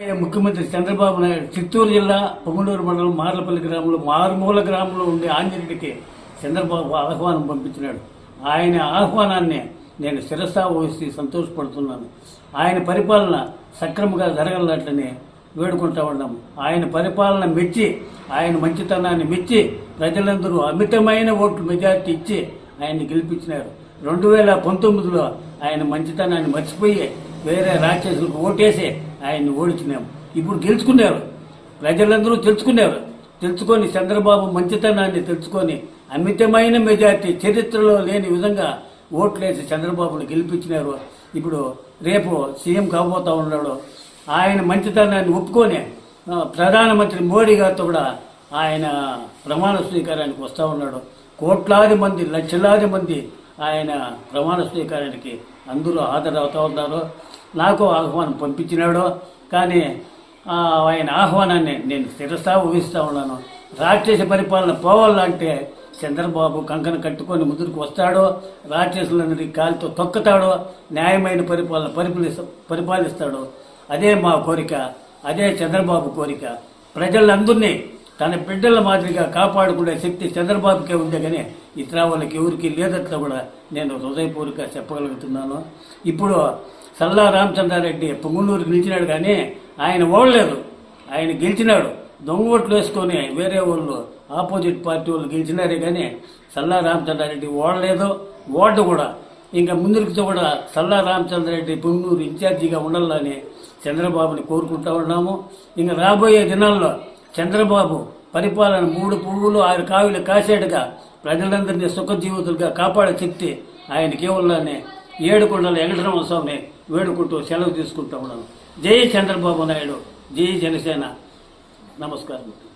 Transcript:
ముఖ్యమంత్రి చంద్రబాబు నాయుడు చిత్తూరు జిల్లా పొంగనూరు మండలం మార్లపల్లి గ్రామంలో మారుమూల గ్రామంలో ఉండే ఆంజనేయుడికి చంద్రబాబు ఆహ్వానం పంపించినాడు. ఆయన ఆహ్వానాన్ని నేను శిరసా వహిస్తూ సంతోషపడుతున్నాను. ఆయన పరిపాలన సక్రమంగా జరగలట్లని వేడుకుంటా ఉన్నాము. ఆయన పరిపాలన మెచ్చి, ఆయన మంచితనాన్ని మెచ్చి ప్రజలందరూ అమితమైన ఓట్లు మెజార్టీ ఇచ్చి ఆయన్ని గెలిపించినారు. 2019లో ఆయన మంచితనాన్ని మర్చిపోయి వేరే రాక్షసులకు ఓటేసి ఆయన్ని ఓడించినాము. ఇప్పుడు గెలుచుకున్నారు, ప్రజలందరూ తెలుసుకొని చంద్రబాబు మంచితనాన్ని తెలుసుకొని అమితమైన మెజార్టీ చరిత్రలో లేని విధంగా ఓట్లేసి చంద్రబాబును గెలిపించినారు. ఇప్పుడు రేపు సీఎం కాబోతా ఉన్నాడు. ఆయన మంచితనాన్ని ఒప్పుకొని ప్రధానమంత్రి మోడీ గారితో కూడా ఆయన ప్రమాణ స్వీకారానికి వస్తూ ఉన్నాడు. కోట్లాది మంది, లక్షలాది మంది ఆయన ప్రమాణ స్వీకారానికి అందరూ హాజరవుతూ ఉన్నారు. నాకు ఆహ్వానం పంపించినాడు, కానీ ఆయన ఆహ్వానాన్ని నేను శిరసా ఊహిస్తూ ఉన్నాను. రాక్షస పరిపాలన పోవాలంటే చంద్రబాబు కంకణ కట్టుకొని ముందుకు వస్తాడో, రాక్షసులందరికీ కాలితో తొక్కుతాడో, న్యాయమైన పరిపాలన పరిపాలిస్తాడో. అదే మా కోరిక, అదే చంద్రబాబు కోరిక. ప్రజలందరినీ తన బిడ్డల మాదిరిగా కాపాడుకునే శక్తి చంద్రబాబుకే ఉండే కానీ ఇతర వాళ్ళకి ఎవరికి లేదట్లా కూడా నేను హృదయపూర్వక చెప్పగలుగుతున్నాను. ఇప్పుడు సల్లా రామచంద్రారెడ్డి పొంగనూరుకి నిలిచినాడు, కానీ ఆయన ఓడలేదు. ఆయన గెలిచినాడు, దొంగ ఓట్లు వేసుకొని వేరే వాళ్ళు ఆపోజిట్ పార్టీ వాళ్ళు గెలిచినారే కానీ సల్లా రామచంద్రారెడ్డి ఓడలేదు, ఓడ కూడా. ఇంకా ముందుకు కూడా సల్లా రామచంద్రారెడ్డి పొంగనూరు ఇన్ఛార్జిగా ఉండాలని చంద్రబాబుని కోరుకుంటా ఉన్నాము. ఇంకా రాబోయే దినాల్లో చంద్రబాబు పరిపాలన 3 పువ్వులు 6 కావిలు కాసేట్టుగా ప్రజలందరినీ సుఖజీవితులుగా కాపాడే శక్తి ఆయనకి ఇవ్వాలని ఏడుకొండల వెంకటరమణ స్వామిని వేడుకుంటూ సెలవు తీసుకుంటూ ఉన్నాను. జై చంద్రబాబు నాయుడు, జై జనసేన. నమస్కారం.